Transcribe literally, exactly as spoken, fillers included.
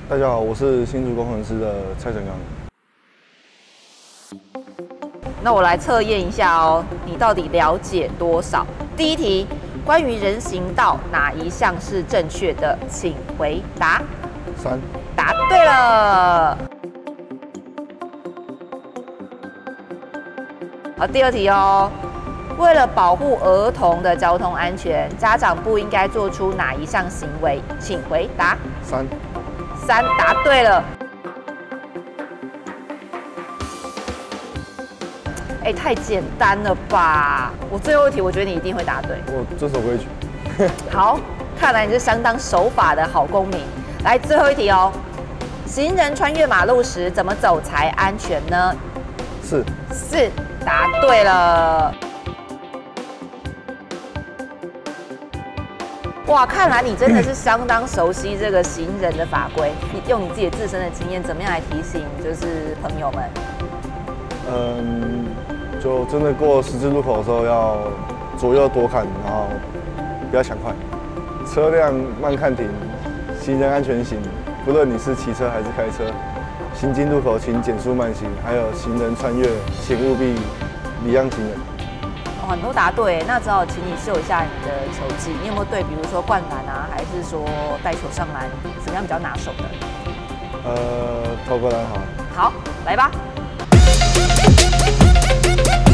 大家好，我是新竹工程师的蔡成刚。 那我来测验一下哦，你到底了解多少？第一题，关于人行道哪一项是正确的？请回答。 三。 答对了。好，第二题哦。为了保护儿童的交通安全，家长不应该做出哪一项行为？请回答。 三。 三，答对了。哎，太简单了吧！我最后一题，我觉得你一定会答对。 我遵守规矩。 好，看来你是相当守法的好公民。来，最后一题哦。行人穿越马路时怎么走才安全呢？ 四。 四，答对了。哇，看来你真的是相当熟悉这个行人的法规。你用你自己自身的经验，怎么样来提醒就是朋友们？ 嗯，就真的过十字路口的时候要左右多看，然后不要抢快，车辆慢看停，行人安全行。不论你是骑车还是开车，行经路口请减速慢行，还有行人穿越，请务必礼让行人。 哦，很多答对，那只好请你秀一下你的球技。你有没有对，比如说灌篮啊，还是说带球上篮，怎么样比较拿手的？ 呃，投个篮好。 好，来吧。